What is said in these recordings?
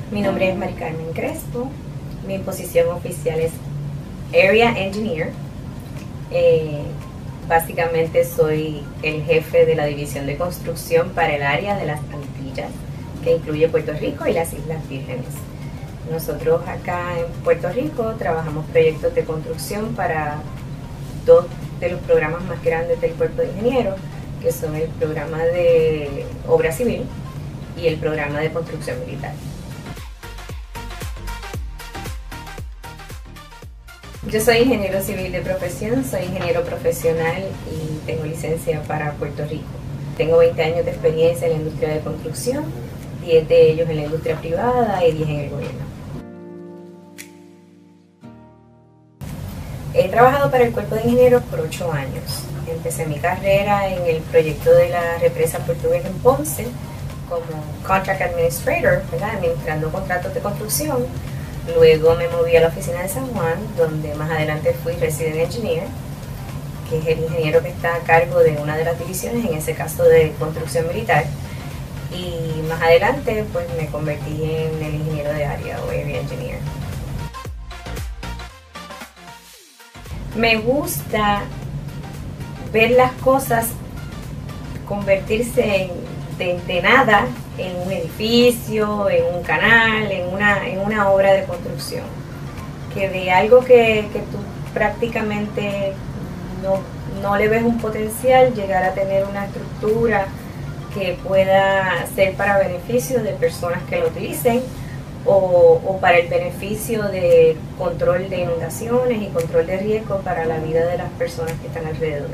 Mi nombre es Mari Carmen Crespo, mi posición oficial es Area Engineer. Básicamente soy el jefe de la división de construcción para el área de las Antillas, que incluye Puerto Rico y las Islas Vírgenes. Nosotros acá en Puerto Rico trabajamos proyectos de construcción para dos de los programas más grandes del Cuerpo de Ingenieros, que son el programa de obra civil y el programa de construcción militar. Yo soy ingeniero civil de profesión, soy ingeniero profesional y tengo licencia para Puerto Rico. Tengo 20 años de experiencia en la industria de construcción, 10 de ellos en la industria privada y 10 en el gobierno. He trabajado para el Cuerpo de Ingenieros por 8 años. Empecé mi carrera en el proyecto de la represa Portuguesa en Ponce como Contract Administrator, ¿verdad? Administrando contratos de construcción. Luego me moví a la oficina de San Juan, donde más adelante fui Resident Engineer, que es el ingeniero que está a cargo de una de las divisiones, en ese caso de construcción militar. Y más adelante pues me convertí en el ingeniero de área o Area Engineer. Me gusta ver las cosas convertirse de nada en un edificio, en un canal, en una obra de construcción. Que de algo que tú prácticamente no le ves un potencial, llegar a tener una estructura que pueda ser para beneficio de personas que lo utilicen o para el beneficio de control de inundaciones y control de riesgo para la vida de las personas que están alrededor.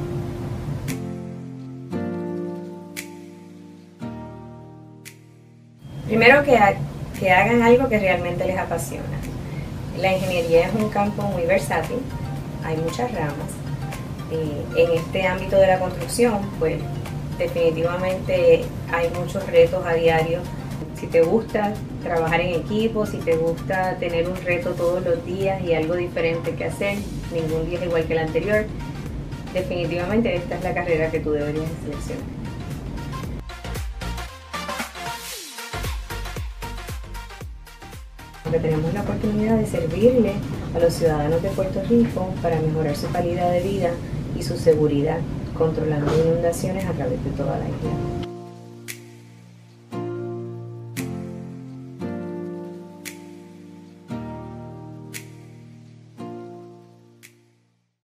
Primero que hagan algo que realmente les apasiona. La ingeniería es un campo muy versátil, hay muchas ramas. En este ámbito de la construcción, pues definitivamente hay muchos retos a diario. Si te gusta trabajar en equipo, si te gusta tener un reto todos los días y algo diferente que hacer, ningún día es igual que el anterior, definitivamente esta es la carrera que tú deberías seleccionar. Porque tenemos la oportunidad de servirle a los ciudadanos de Puerto Rico para mejorar su calidad de vida y su seguridad, controlando inundaciones a través de toda la isla.